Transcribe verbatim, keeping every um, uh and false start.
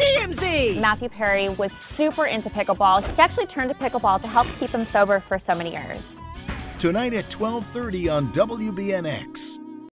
M Z! Matthew Perry was super into pickleball. He actually turned to pickleball to help keep him sober for so many years. Tonight at twelve thirty on W B N X.